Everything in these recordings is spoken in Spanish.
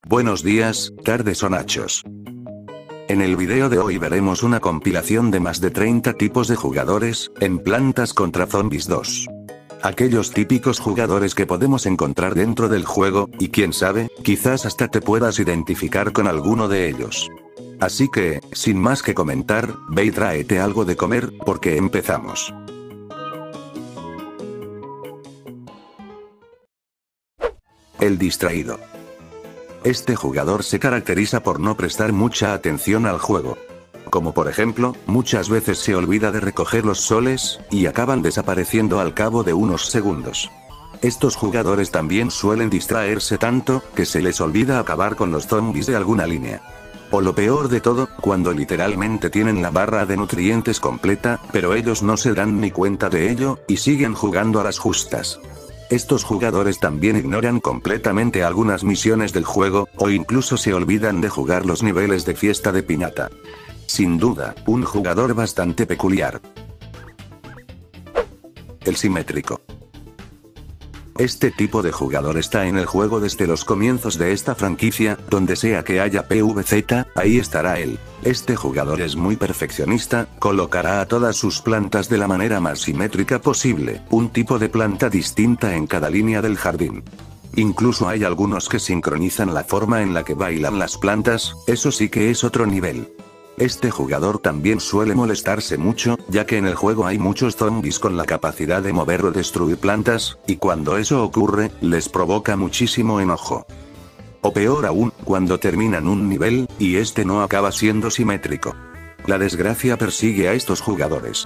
Buenos días, tardes o nachos. En el video de hoy veremos una compilación de más de 30 tipos de jugadores, en Plantas contra Zombies 2. Aquellos típicos jugadores que podemos encontrar dentro del juego, y quién sabe, quizás hasta te puedas identificar con alguno de ellos. Así que, sin más que comentar, ve y tráete algo de comer, porque empezamos. El distraído. Este jugador se caracteriza por no prestar mucha atención al juego. Como por ejemplo, muchas veces se olvida de recoger los soles, y acaban desapareciendo al cabo de unos segundos. Estos jugadores también suelen distraerse tanto, que se les olvida acabar con los zombies de alguna línea. O lo peor de todo, cuando literalmente tienen la barra de nutrientes completa, pero ellos no se dan ni cuenta de ello, y siguen jugando a las justas. Estos jugadores también ignoran completamente algunas misiones del juego, o incluso se olvidan de jugar los niveles de fiesta de piñata. Sin duda, un jugador bastante peculiar. El simétrico. Este tipo de jugador está en el juego desde los comienzos de esta franquicia, donde sea que haya PvZ, ahí estará él. Este jugador es muy perfeccionista, colocará a todas sus plantas de la manera más simétrica posible, un tipo de planta distinta en cada línea del jardín. Incluso hay algunos que sincronizan la forma en la que bailan las plantas, eso sí que es otro nivel. Este jugador también suele molestarse mucho, ya que en el juego hay muchos zombies con la capacidad de mover o destruir plantas, y cuando eso ocurre, les provoca muchísimo enojo. O peor aún, cuando terminan un nivel, y este no acaba siendo simétrico. La desgracia persigue a estos jugadores.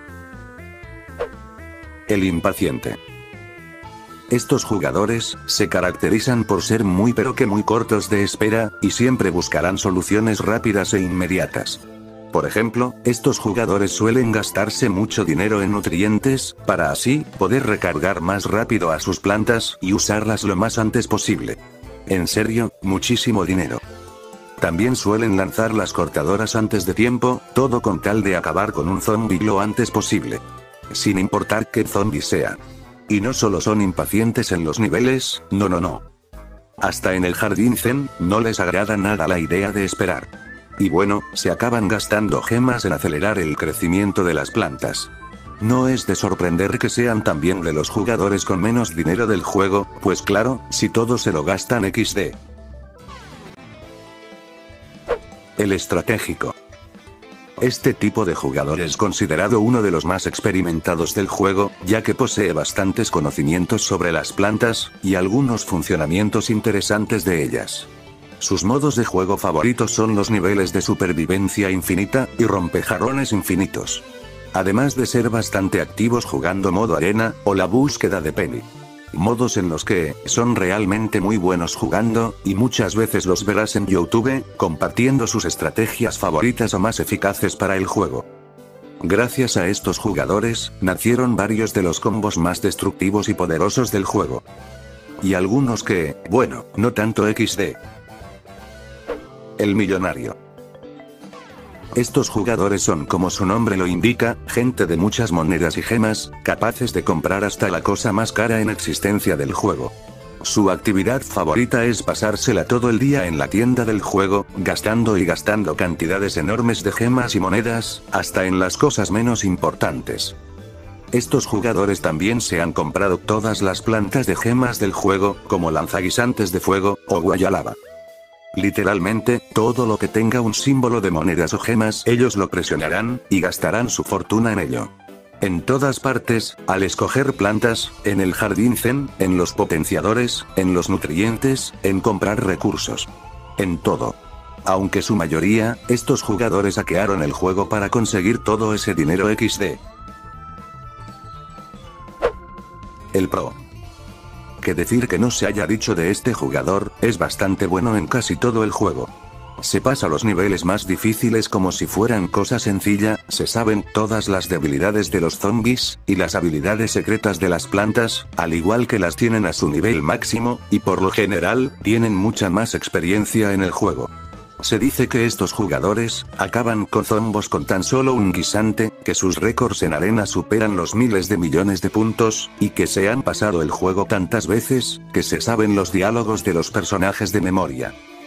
El impaciente. Estos jugadores se caracterizan por ser muy cortos de espera, y siempre buscarán soluciones rápidas e inmediatas. Por ejemplo, estos jugadores suelen gastarse mucho dinero en nutrientes, para así poder recargar más rápido a sus plantas y usarlas lo más antes posible. En serio, muchísimo dinero. También suelen lanzar las cortadoras antes de tiempo, todo con tal de acabar con un zombie lo antes posible. Sin importar qué zombie sea. Y no solo son impacientes en los niveles, no. Hasta en el jardín zen, no les agrada nada la idea de esperar. Y bueno, se acaban gastando gemas en acelerar el crecimiento de las plantas. No es de sorprender que sean también de los jugadores con menos dinero del juego, pues claro, si todos se lo gastan XD. El estratégico. Este tipo de jugador es considerado uno de los más experimentados del juego, ya que posee bastantes conocimientos sobre las plantas, y algunos funcionamientos interesantes de ellas. Sus modos de juego favoritos son los niveles de supervivencia infinita, y rompejarrones infinitos. Además de ser bastante activos jugando modo arena, o la búsqueda de Penny. Modos en los que son realmente muy buenos jugando, y muchas veces los verás en YouTube, compartiendo sus estrategias favoritas o más eficaces para el juego. Gracias a estos jugadores, nacieron varios de los combos más destructivos y poderosos del juego. Y algunos que, bueno, no tanto XD. El millonario. Estos jugadores son, como su nombre lo indica, gente de muchas monedas y gemas, capaces de comprar hasta la cosa más cara en existencia del juego. Su actividad favorita es pasársela todo el día en la tienda del juego, gastando y gastando cantidades enormes de gemas y monedas, hasta en las cosas menos importantes. Estos jugadores también se han comprado todas las plantas de gemas del juego, como lanzaguisantes de fuego, o guayalaba. Literalmente, todo lo que tenga un símbolo de monedas o gemas, ellos lo presionarán, y gastarán su fortuna en ello. En todas partes, al escoger plantas, en el jardín zen, en los potenciadores, en los nutrientes, en comprar recursos. En todo. Aunque su mayoría, estos jugadores hackearon el juego para conseguir todo ese dinero XD. El pro. Que decir que no se haya dicho de este jugador, es bastante bueno en casi todo el juego. Se pasa los niveles más difíciles como si fueran cosa sencilla, se saben todas las debilidades de los zombies, y las habilidades secretas de las plantas, al igual que las tienen a su nivel máximo, y por lo general, tienen mucha más experiencia en el juego. Se dice que estos jugadores acaban con zombos con tan solo un guisante, que sus récords en arena superan los miles de millones de puntos, y que se han pasado el juego tantas veces, que se saben los diálogos de los personajes de memoria.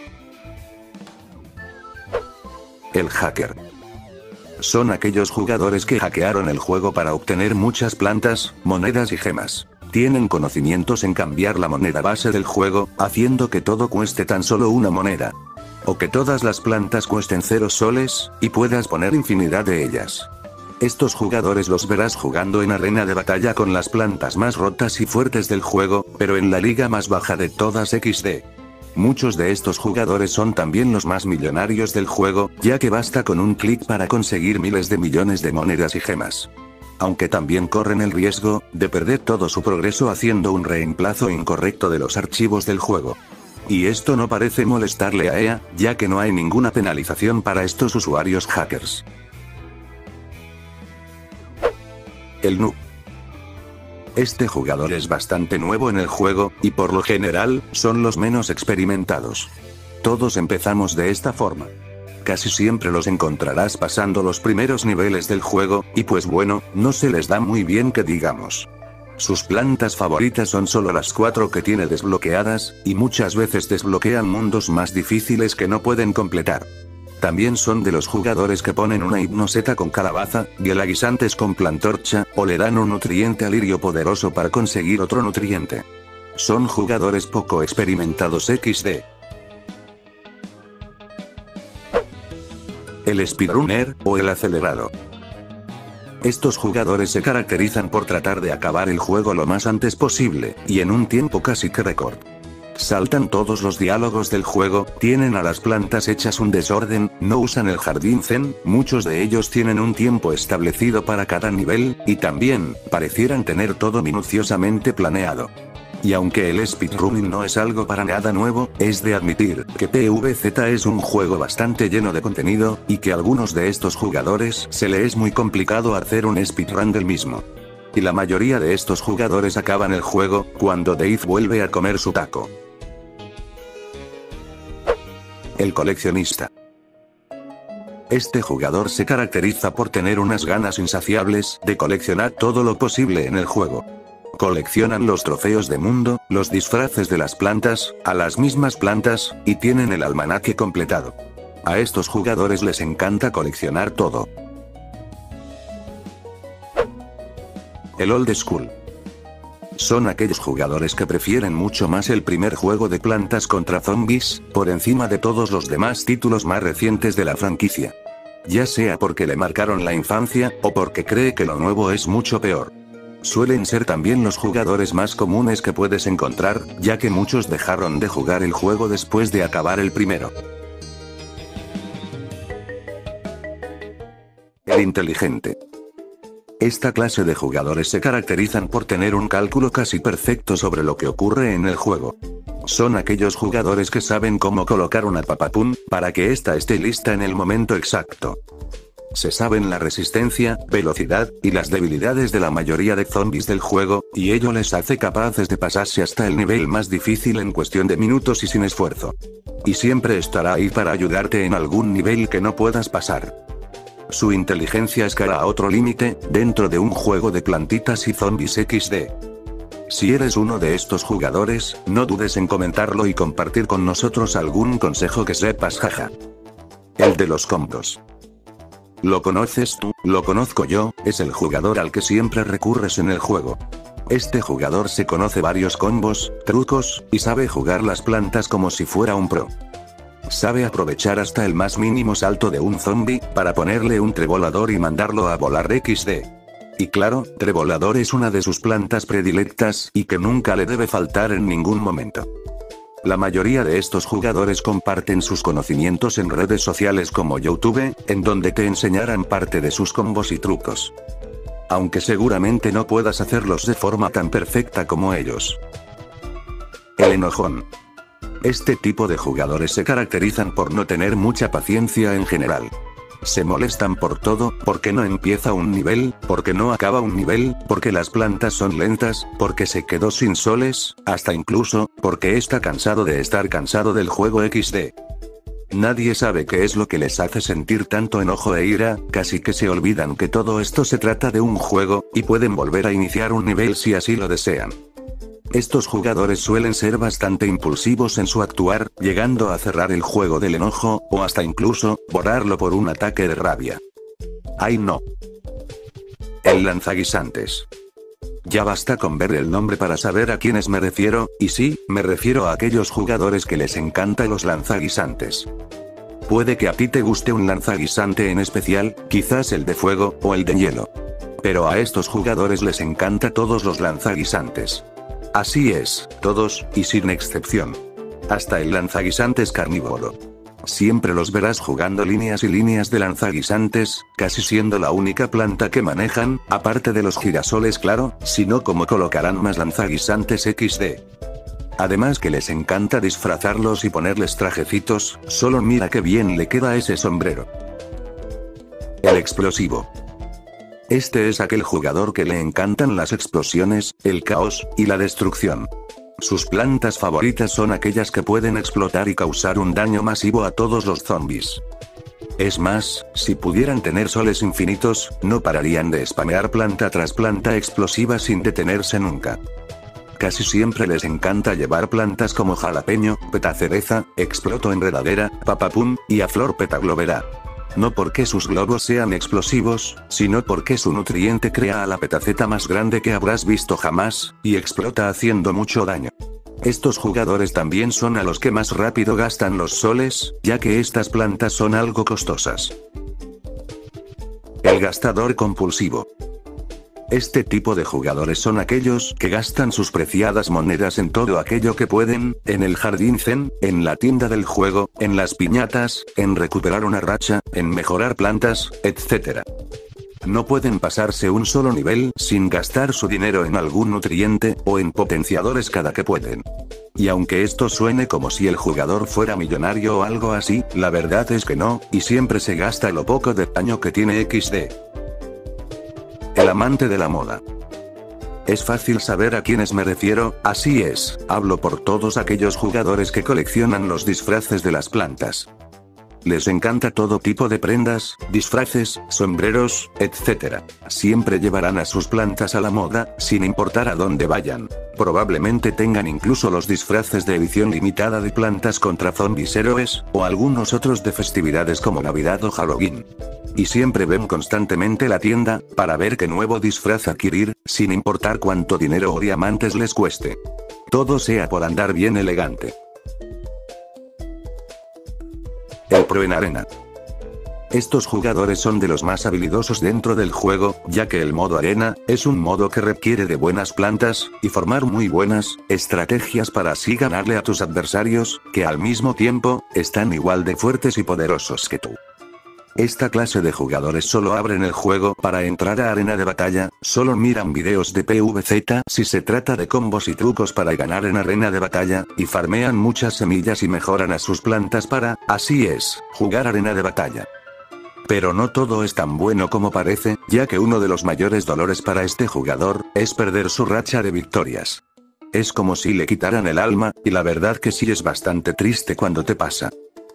El hacker. Son aquellos jugadores que hackearon el juego para obtener muchas plantas, monedas y gemas. Tienen conocimientos en cambiar la moneda base del juego, haciendo que todo cueste tan solo una moneda. O que todas las plantas cuesten 0 soles, y puedas poner infinidad de ellas. Estos jugadores los verás jugando en arena de batalla con las plantas más rotas y fuertes del juego, pero en la liga más baja de todas XD. Muchos de estos jugadores son también los más millonarios del juego, ya que basta con un clic para conseguir miles de millones de monedas y gemas. Aunque también corren el riesgo de perder todo su progreso haciendo un reemplazo incorrecto de los archivos del juego. Y esto no parece molestarle a EA, ya que no hay ninguna penalización para estos usuarios hackers. El noob. Este jugador es bastante nuevo en el juego, y por lo general, son los menos experimentados. Todos empezamos de esta forma. Casi siempre los encontrarás pasando los primeros niveles del juego, y pues bueno, no se les da muy bien que digamos. Sus plantas favoritas son solo las 4 que tiene desbloqueadas, y muchas veces desbloquean mundos más difíciles que no pueden completar. También son de los jugadores que ponen una hipnoseta con calabaza, guisantes con plantorcha, o le dan un nutriente a lirio poderoso para conseguir otro nutriente. Son jugadores poco experimentados XD. El speedrunner, o el acelerado. Estos jugadores se caracterizan por tratar de acabar el juego lo más antes posible, y en un tiempo casi que récord. Saltan todos los diálogos del juego, tienen a las plantas hechas un desorden, no usan el jardín zen, muchos de ellos tienen un tiempo establecido para cada nivel, y también, parecieran tener todo minuciosamente planeado. Y aunque el speedrunning no es algo para nada nuevo, es de admitir que PvZ es un juego bastante lleno de contenido, y que a algunos de estos jugadores se le es muy complicado hacer un speedrun del mismo. Y la mayoría de estos jugadores acaban el juego, cuando Dave vuelve a comer su taco. El coleccionista. Este jugador se caracteriza por tener unas ganas insaciables de coleccionar todo lo posible en el juego. Coleccionan los trofeos de mundo, los disfraces de las plantas, a las mismas plantas, y tienen el almanaque completado. A estos jugadores les encanta coleccionar todo. El old school. Son aquellos jugadores que prefieren mucho más el primer juego de Plantas contra Zombies, por encima de todos los demás títulos más recientes de la franquicia. Ya sea porque le marcaron la infancia, o porque cree que lo nuevo es mucho peor. Suelen ser también los jugadores más comunes que puedes encontrar, ya que muchos dejaron de jugar el juego después de acabar el primero. El inteligente. Esta clase de jugadores se caracterizan por tener un cálculo casi perfecto sobre lo que ocurre en el juego. Son aquellos jugadores que saben cómo colocar una papapun, para que ésta esté lista en el momento exacto. Se saben la resistencia, velocidad, y las debilidades de la mayoría de zombies del juego, y ello les hace capaces de pasarse hasta el nivel más difícil en cuestión de minutos y sin esfuerzo. Y siempre estará ahí para ayudarte en algún nivel que no puedas pasar. Su inteligencia escala a otro límite, dentro de un juego de plantitas y zombies XD. Si eres uno de estos jugadores, no dudes en comentarlo y compartir con nosotros algún consejo que sepas, jaja. El de los combos. ¿Lo conoces tú? Lo conozco yo, es el jugador al que siempre recurres en el juego. Este jugador se conoce varios combos, trucos, y sabe jugar las plantas como si fuera un pro. Sabe aprovechar hasta el más mínimo salto de un zombie, para ponerle un trevolador y mandarlo a volar XD. Y claro, trevolador es una de sus plantas predilectas, y que nunca le debe faltar en ningún momento. La mayoría de estos jugadores comparten sus conocimientos en redes sociales como YouTube, en donde te enseñarán parte de sus combos y trucos. Aunque seguramente no puedas hacerlos de forma tan perfecta como ellos. El enojón. Este tipo de jugadores se caracterizan por no tener mucha paciencia en general. Se molestan por todo, porque no empieza un nivel, porque no acaba un nivel, porque las plantas son lentas, porque se quedó sin soles, hasta incluso, porque está cansado de estar cansado del juego XD. Nadie sabe qué es lo que les hace sentir tanto enojo e ira, casi que se olvidan que todo esto se trata de un juego, y pueden volver a iniciar un nivel si así lo desean. Estos jugadores suelen ser bastante impulsivos en su actuar, llegando a cerrar el juego del enojo, o hasta incluso, borrarlo por un ataque de rabia. ¡Ay no! El lanzaguisantes. Ya basta con ver el nombre para saber a quiénes me refiero, y sí, me refiero a aquellos jugadores que les encantan los lanzaguisantes. Puede que a ti te guste un lanzaguisante en especial, quizás el de fuego, o el de hielo. Pero a estos jugadores les encanta todos los lanzaguisantes. Así es, todos, y sin excepción. Hasta el lanzaguisantes carnívoro. Siempre los verás jugando líneas y líneas de lanzaguisantes, casi siendo la única planta que manejan, aparte de los girasoles claro, sino como colocarán más lanzaguisantes XD. Además que les encanta disfrazarlos y ponerles trajecitos, solo mira qué bien le queda ese sombrero. El explosivo. Este es aquel jugador que le encantan las explosiones, el caos, y la destrucción. Sus plantas favoritas son aquellas que pueden explotar y causar un daño masivo a todos los zombies. Es más, si pudieran tener soles infinitos, no pararían de spamear planta tras planta explosiva sin detenerse nunca. Casi siempre les encanta llevar plantas como jalapeño, petacereza, exploto enredadera, papapum, y a flor petaglobera. No porque sus globos sean explosivos, sino porque su nutriente crea a la petaceta más grande que habrás visto jamás, y explota haciendo mucho daño. Estos jugadores también son a los que más rápido gastan los soles, ya que estas plantas son algo costosas. El gastador compulsivo. Este tipo de jugadores son aquellos que gastan sus preciadas monedas en todo aquello que pueden, en el jardín zen, en la tienda del juego, en las piñatas, en recuperar una racha, en mejorar plantas, etc. No pueden pasarse un solo nivel sin gastar su dinero en algún nutriente, o en potenciadores cada que pueden. Y aunque esto suene como si el jugador fuera millonario o algo así, la verdad es que no, y siempre se gasta lo poco de daño que tiene XD. El amante de la moda. Es fácil saber a quiénes me refiero, así es, hablo por todos aquellos jugadores que coleccionan los disfraces de las plantas. Les encanta todo tipo de prendas, disfraces, sombreros, etc. Siempre llevarán a sus plantas a la moda, sin importar a dónde vayan. Probablemente tengan incluso los disfraces de edición limitada de plantas contra zombies héroes, o algunos otros de festividades como Navidad o Halloween. Y siempre ven constantemente la tienda, para ver qué nuevo disfraz adquirir, sin importar cuánto dinero o diamantes les cueste. Todo sea por andar bien elegante. El pro en arena. Estos jugadores son de los más habilidosos dentro del juego, ya que el modo arena, es un modo que requiere de buenas plantas, y formar muy buenas estrategias para así ganarle a tus adversarios, que al mismo tiempo, están igual de fuertes y poderosos que tú. Esta clase de jugadores solo abren el juego para entrar a arena de batalla, solo miran videos de PvZ si se trata de combos y trucos para ganar en arena de batalla, y farmean muchas semillas y mejoran a sus plantas para, así es, jugar arena de batalla. Pero no todo es tan bueno como parece, ya que uno de los mayores dolores para este jugador, es perder su racha de victorias. Es como si le quitaran el alma, y la verdad que sí es bastante triste cuando te pasa.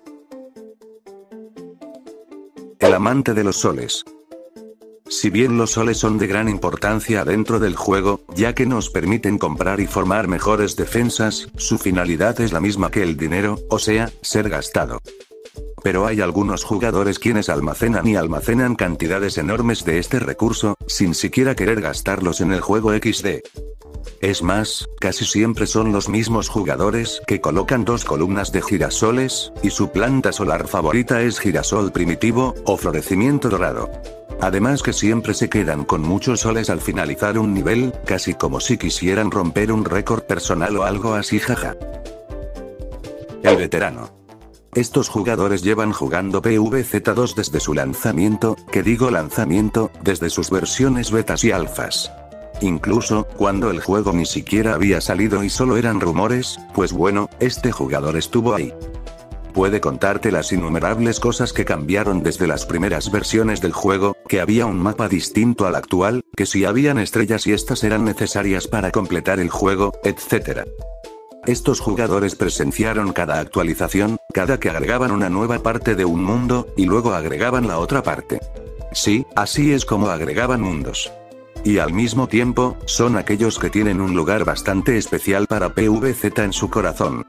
El amante de los soles. Si bien los soles son de gran importancia dentro del juego, ya que nos permiten comprar y formar mejores defensas, su finalidad es la misma que el dinero, o sea, ser gastado. Pero hay algunos jugadores quienes almacenan cantidades enormes de este recurso, sin siquiera querer gastarlos en el juego XD. Es más, casi siempre son los mismos jugadores que colocan 2 columnas de girasoles, y su planta solar favorita es girasol primitivo, o florecimiento dorado. Además que siempre se quedan con muchos soles al finalizar un nivel, casi como si quisieran romper un récord personal o algo así, jaja. El veterano. Estos jugadores llevan jugando PvZ2 desde su lanzamiento, desde sus versiones betas y alfas. Incluso, cuando el juego ni siquiera había salido y solo eran rumores, pues bueno, este jugador estuvo ahí. Puede contarte las innumerables cosas que cambiaron desde las primeras versiones del juego, que había un mapa distinto al actual, que si habían estrellas y estas eran necesarias para completar el juego, etc. Estos jugadores presenciaron cada actualización, cada que agregaban una nueva parte de un mundo, y luego agregaban la otra parte. Sí, así es como agregaban mundos. Y al mismo tiempo, son aquellos que tienen un lugar bastante especial para PvZ en su corazón.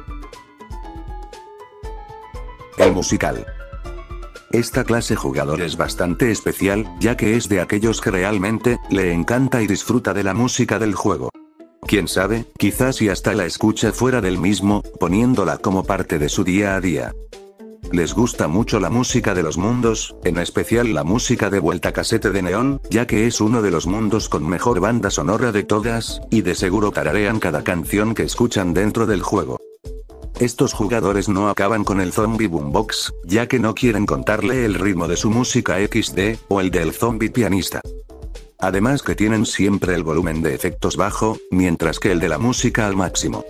El musical. Esta clase jugador es bastante especial, ya que es de aquellos que realmente le encanta y disfruta de la música del juego. Quién sabe, quizás y hasta la escucha fuera del mismo, poniéndola como parte de su día a día. Les gusta mucho la música de los mundos, en especial la música de Vuelta Casete de Neón, ya que es uno de los mundos con mejor banda sonora de todas, y de seguro tararean cada canción que escuchan dentro del juego. Estos jugadores no acaban con el Zombie Boombox, ya que no quieren contarle el ritmo de su música XD, o el del Zombie Pianista. Además que tienen siempre el volumen de efectos bajo, mientras que el de la música al máximo.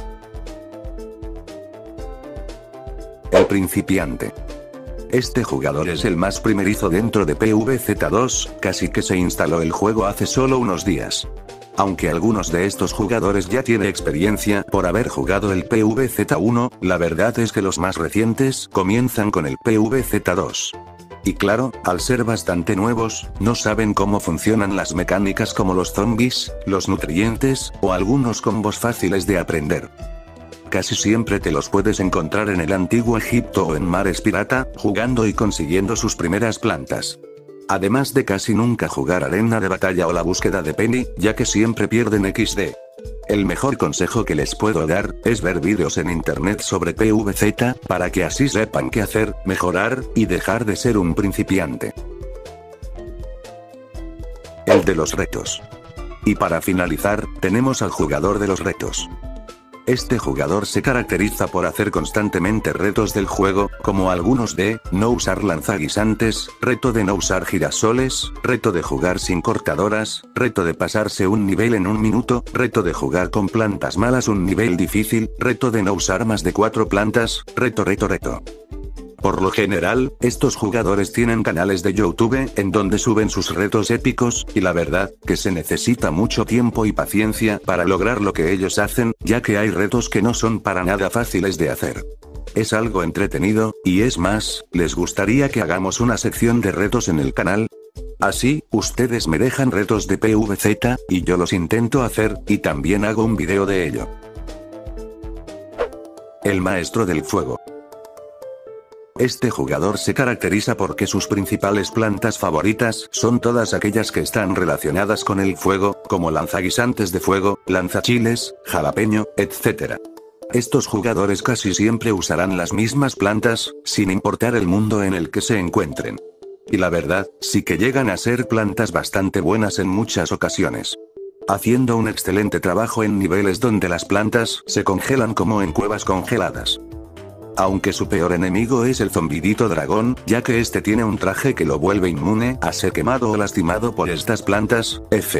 El principiante. Este jugador es el más primerizo dentro de PvZ2, casi que se instaló el juego hace solo unos días. Aunque algunos de estos jugadores ya tienen experiencia por haber jugado el PvZ1, la verdad es que los más recientes comienzan con el PvZ2. Y claro, al ser bastante nuevos, no saben cómo funcionan las mecánicas como los zombies, los nutrientes, o algunos combos fáciles de aprender. Casi siempre te los puedes encontrar en el antiguo Egipto o en mares pirata, jugando y consiguiendo sus primeras plantas. Además de casi nunca jugar arena de batalla o la búsqueda de Penny, ya que siempre pierden XD. El mejor consejo que les puedo dar, es ver vídeos en internet sobre PvZ, para que así sepan qué hacer, mejorar, y dejar de ser un principiante. El de los retos. Y para finalizar, tenemos al jugador de los retos. Este jugador se caracteriza por hacer constantemente retos del juego, como algunos de, no usar lanzaguisantes, reto de no usar girasoles, reto de jugar sin cortadoras, reto de pasarse un nivel en un minuto, reto de jugar con plantas malas un nivel difícil, reto de no usar más de 4 plantas, reto. Por lo general, estos jugadores tienen canales de YouTube en donde suben sus retos épicos, y la verdad, que se necesita mucho tiempo y paciencia para lograr lo que ellos hacen, ya que hay retos que no son para nada fáciles de hacer. Es algo entretenido, y es más, ¿les gustaría que hagamos una sección de retos en el canal? Así, ustedes me dejan retos de PvZ, y yo los intento hacer, y también hago un video de ello. El maestro del fuego. Este jugador se caracteriza porque sus principales plantas favoritas son todas aquellas que están relacionadas con el fuego, como lanzaguisantes de fuego, lanzachiles, jalapeño, etc. Estos jugadores casi siempre usarán las mismas plantas, sin importar el mundo en el que se encuentren. Y la verdad, sí que llegan a ser plantas bastante buenas en muchas ocasiones. Haciendo un excelente trabajo en niveles donde las plantas se congelan como en cuevas congeladas. Aunque su peor enemigo es el zombidito dragón, ya que este tiene un traje que lo vuelve inmune a ser quemado o lastimado por estas plantas.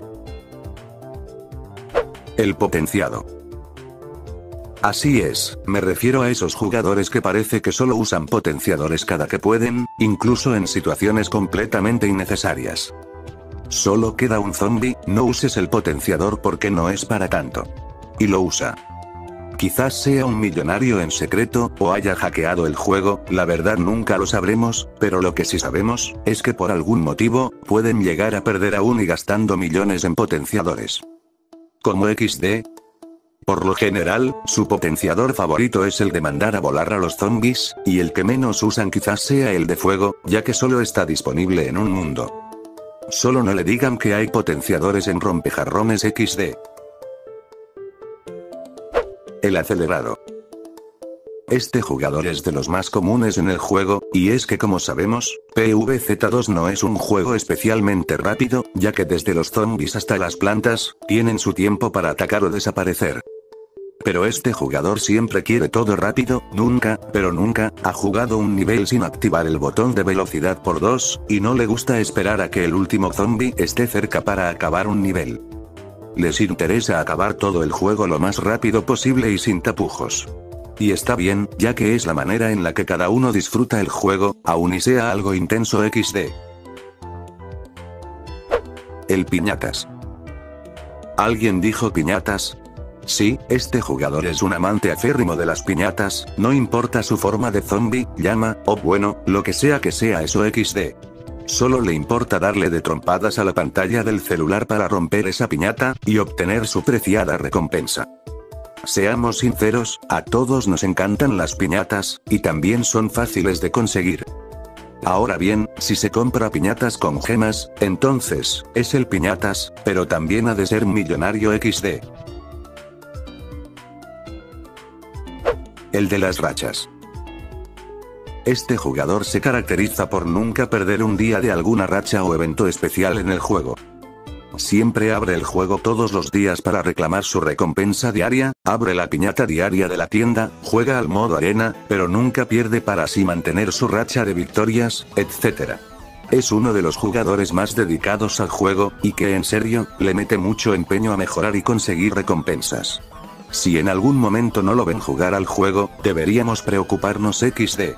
El potenciado. Así es, me refiero a esos jugadores que parece que solo usan potenciadores cada que pueden, incluso en situaciones completamente innecesarias. Solo queda un zombie, no uses el potenciador porque no es para tanto. Y lo usa. Quizás sea un millonario en secreto, o haya hackeado el juego, la verdad nunca lo sabremos, pero lo que sí sabemos, es que por algún motivo, pueden llegar a perder aún y gastando millones en potenciadores. Como XD. Por lo general, su potenciador favorito es el de mandar a volar a los zombies, y el que menos usan quizás sea el de fuego, ya que solo está disponible en un mundo. Solo no le digan que hay potenciadores en rompejarrones XD. El acelerado. Este jugador es de los más comunes en el juego, y es que como sabemos, PvZ2 no es un juego especialmente rápido, ya que desde los zombies hasta las plantas, tienen su tiempo para atacar o desaparecer. Pero este jugador siempre quiere todo rápido, nunca, pero nunca, ha jugado un nivel sin activar el botón de velocidad por 2, y no le gusta esperar a que el último zombie esté cerca para acabar un nivel. Les interesa acabar todo el juego lo más rápido posible y sin tapujos. Y está bien, ya que es la manera en la que cada uno disfruta el juego, aun y sea algo intenso XD. El piñatas. ¿Alguien dijo piñatas? Sí, este jugador es un amante acérrimo de las piñatas, no importa su forma de zombie, llama, o bueno, lo que sea eso XD. Solo le importa darle de trompadas a la pantalla del celular para romper esa piñata, y obtener su preciada recompensa. Seamos sinceros, a todos nos encantan las piñatas, y también son fáciles de conseguir. Ahora bien, si se compra piñatas con gemas, entonces, es el piñatas, pero también ha de ser millonario XD. El de las rachas. Este jugador se caracteriza por nunca perder un día de alguna racha o evento especial en el juego. Siempre abre el juego todos los días para reclamar su recompensa diaria, abre la piñata diaria de la tienda, juega al modo arena, pero nunca pierde para así mantener su racha de victorias, etc. Es uno de los jugadores más dedicados al juego, y que en serio, le mete mucho empeño a mejorar y conseguir recompensas. Si en algún momento no lo ven jugar al juego, deberíamos preocuparnos XD.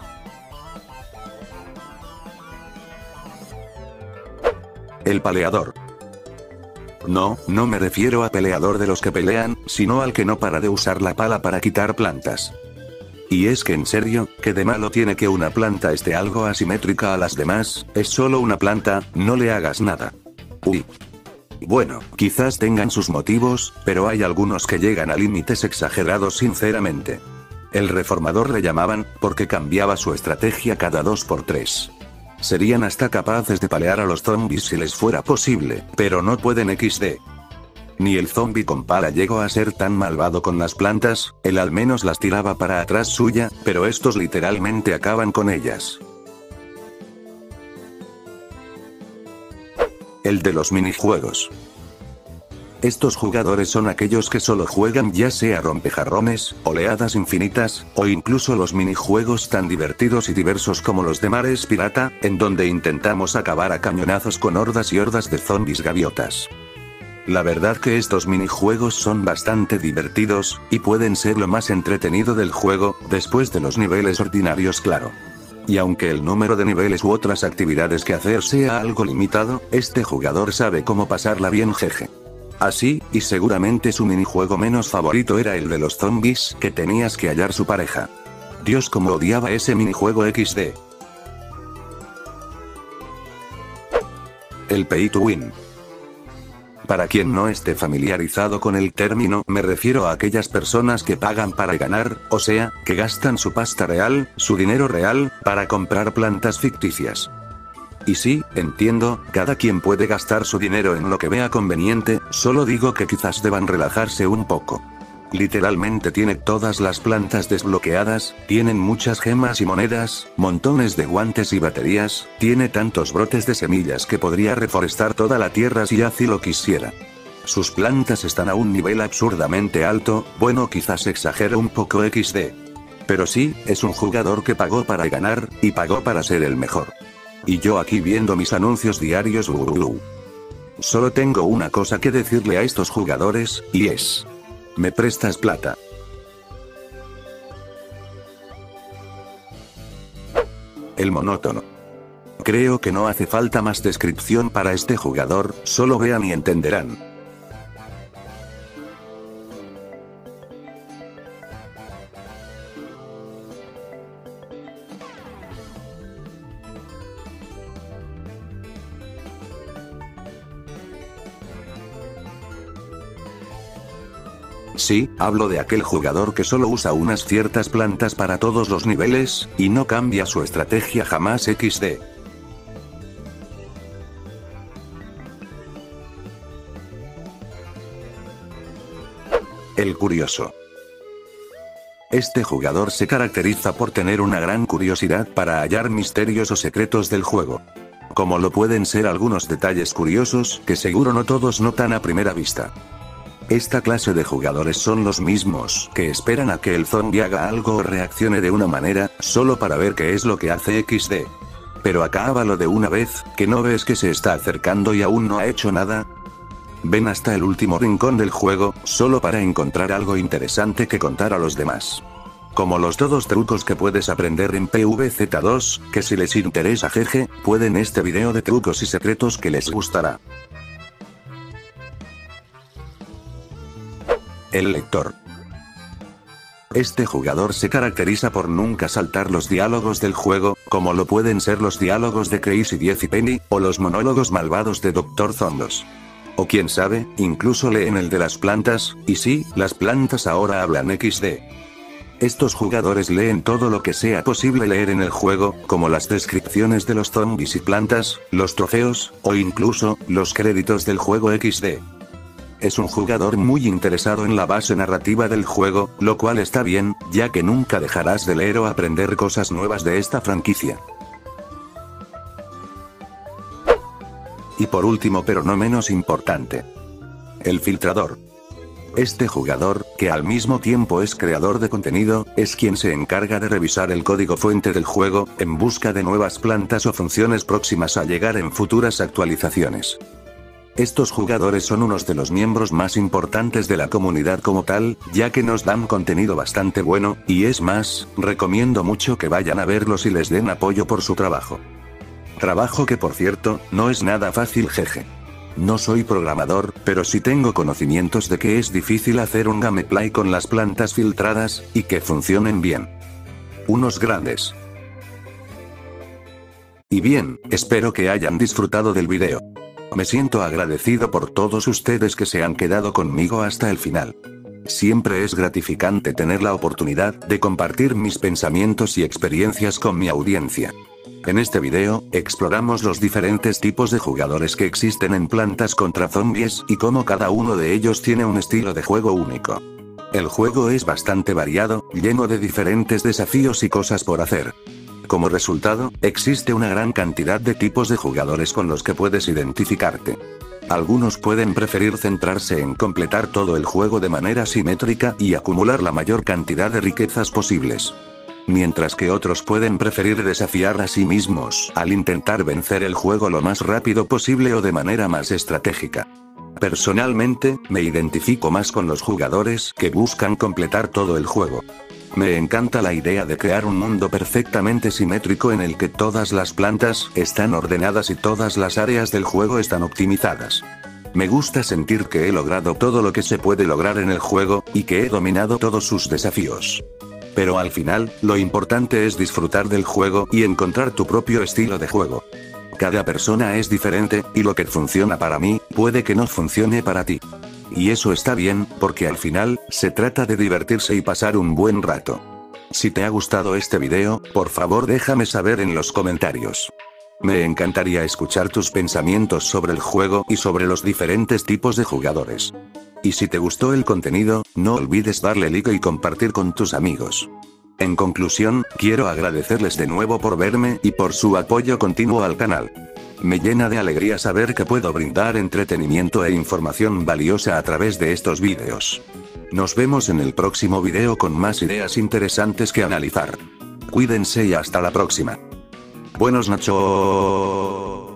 El paleador. No me refiero a peleador de los que pelean, sino al que no para de usar la pala para quitar plantas. Y es que en serio, ¿qué de malo tiene que una planta esté algo asimétrica a las demás? Es solo una planta, no le hagas nada. Uy. Bueno, quizás tengan sus motivos, pero hay algunos que llegan a límites exagerados sinceramente. El reformador le llamaban, porque cambiaba su estrategia cada 2×3. Serían hasta capaces de palear a los zombies si les fuera posible, pero no pueden XD. Ni el zombie con pala llegó a ser tan malvado con las plantas, él al menos las tiraba para atrás suya, pero estos literalmente acaban con ellas. El de los minijuegos. Estos jugadores son aquellos que solo juegan ya sea rompejarrones, oleadas infinitas, o incluso los minijuegos tan divertidos y diversos como los de Mares Pirata, en donde intentamos acabar a cañonazos con hordas y hordas de zombies gaviotas. La verdad que estos minijuegos son bastante divertidos, y pueden ser lo más entretenido del juego, después de los niveles ordinarios claro. Y aunque el número de niveles u otras actividades que hacer sea algo limitado, este jugador sabe cómo pasarla bien jeje. Así, y seguramente su minijuego menos favorito era el de los zombies, que tenías que hallar su pareja. Dios como odiaba ese minijuego XD. El Pay to Win. Para quien no esté familiarizado con el término, me refiero a aquellas personas que pagan para ganar, o sea, que gastan su pasta real, su dinero real, para comprar plantas ficticias. Y sí, entiendo, cada quien puede gastar su dinero en lo que vea conveniente, solo digo que quizás deban relajarse un poco. Literalmente tiene todas las plantas desbloqueadas, tienen muchas gemas y monedas, montones de guantes y baterías, tiene tantos brotes de semillas que podría reforestar toda la tierra si así lo quisiera. Sus plantas están a un nivel absurdamente alto, bueno quizás exagero un poco XD. Pero sí, es un jugador que pagó para ganar, y pagó para ser el mejor. Y yo aquí viendo mis anuncios diarios. Solo tengo una cosa que decirle a estos jugadores, y es: ¿me prestas plata? El monótono. Creo que no hace falta más descripción para este jugador, solo vean y entenderán. Sí, hablo de aquel jugador que solo usa unas ciertas plantas para todos los niveles, y no cambia su estrategia jamás XD. El curioso. Este jugador se caracteriza por tener una gran curiosidad para hallar misterios o secretos del juego. Como lo pueden ser algunos detalles curiosos que seguro no todos notan a primera vista. Esta clase de jugadores son los mismos que esperan a que el zombie haga algo o reaccione de una manera, solo para ver qué es lo que hace XD. Pero acábalo de una vez, que no ves que se está acercando y aún no ha hecho nada. Ven hasta el último rincón del juego, solo para encontrar algo interesante que contar a los demás. Como los todos trucos que puedes aprender en PvZ2, que si les interesa jeje, pueden este video de trucos y secretos que les gustará. El lector. Este jugador se caracteriza por nunca saltar los diálogos del juego, como lo pueden ser los diálogos de Crazy 10 y Penny, o los monólogos malvados de Dr. Zondos. O quién sabe, incluso leen el de las plantas, y sí, las plantas ahora hablan XD. Estos jugadores leen todo lo que sea posible leer en el juego, como las descripciones de los zombies y plantas, los trofeos, o incluso, los créditos del juego XD. Es un jugador muy interesado en la base narrativa del juego, lo cual está bien, ya que nunca dejarás de leer o aprender cosas nuevas de esta franquicia. Y por último pero no menos importante. El filtrador. Este jugador, que al mismo tiempo es creador de contenido, es quien se encarga de revisar el código fuente del juego, en busca de nuevas plantas o funciones próximas a llegar en futuras actualizaciones. Estos jugadores son unos de los miembros más importantes de la comunidad como tal, ya que nos dan contenido bastante bueno, y es más, recomiendo mucho que vayan a verlos y les den apoyo por su trabajo. Trabajo que por cierto, no es nada fácil jeje. No soy programador, pero sí tengo conocimientos de que es difícil hacer un gameplay con las plantas filtradas, y que funcionen bien. Unos grandes. Y bien, espero que hayan disfrutado del video. Me siento agradecido por todos ustedes que se han quedado conmigo hasta el final. Siempre es gratificante tener la oportunidad de compartir mis pensamientos y experiencias con mi audiencia. En este video, exploramos los diferentes tipos de jugadores que existen en Plantas contra Zombies y cómo cada uno de ellos tiene un estilo de juego único. El juego es bastante variado, lleno de diferentes desafíos y cosas por hacer. Como resultado, existe una gran cantidad de tipos de jugadores con los que puedes identificarte. Algunos pueden preferir centrarse en completar todo el juego de manera simétrica y acumular la mayor cantidad de riquezas posibles. Mientras que otros pueden preferir desafiar a sí mismos al intentar vencer el juego lo más rápido posible o de manera más estratégica. Personalmente, me identifico más con los jugadores que buscan completar todo el juego. Me encanta la idea de crear un mundo perfectamente simétrico en el que todas las plantas están ordenadas y todas las áreas del juego están optimizadas. Me gusta sentir que he logrado todo lo que se puede lograr en el juego, y que he dominado todos sus desafíos. Pero al final, lo importante es disfrutar del juego y encontrar tu propio estilo de juego. Cada persona es diferente, y lo que funciona para mí, puede que no funcione para ti. Y eso está bien, porque al final, se trata de divertirse y pasar un buen rato. Si te ha gustado este video, por favor déjame saber en los comentarios. Me encantaría escuchar tus pensamientos sobre el juego y sobre los diferentes tipos de jugadores. Y si te gustó el contenido, no olvides darle like y compartir con tus amigos. En conclusión, quiero agradecerles de nuevo por verme y por su apoyo continuo al canal. Me llena de alegría saber que puedo brindar entretenimiento e información valiosa a través de estos vídeos. Nos vemos en el próximo video con más ideas interesantes que analizar. Cuídense y hasta la próxima. Buenos nachos.